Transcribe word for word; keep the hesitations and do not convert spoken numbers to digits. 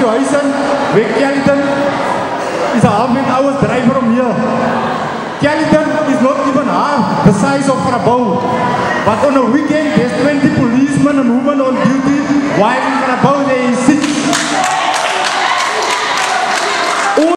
your Huisen, where Kellyton is a half an hour's drive from here. Kellyton is not even half the size of Grabouw. But on a weekend, there's twenty policemen and women on duty while